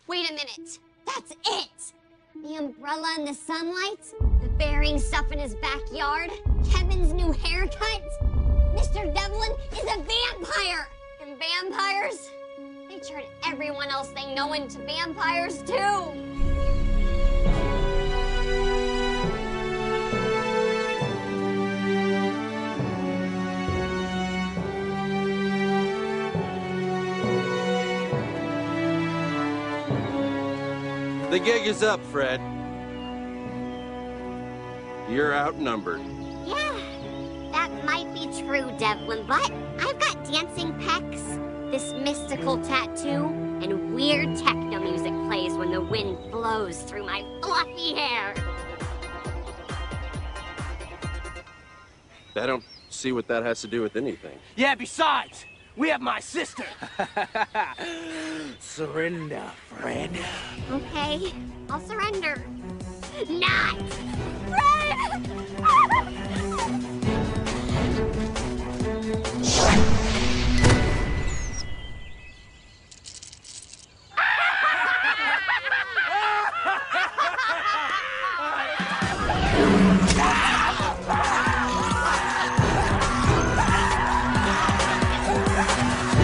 Wait a minute. That's it! The umbrella and the sunlight, the bearing stuff in his backyard, Kevin's new haircut. Mr. Devlin is a vampire! And vampires, they turn everyone else they know into vampires too! The gig is up, Fred. You're outnumbered. Yeah, that might be true, Devlin, but I've got dancing pecs, this mystical tattoo, and weird techno music plays when the wind blows through my fluffy hair. I don't see what that has to do with anything. Yeah, besides, we have my sister. Surrender, Fred. Okay, I'll surrender. Not!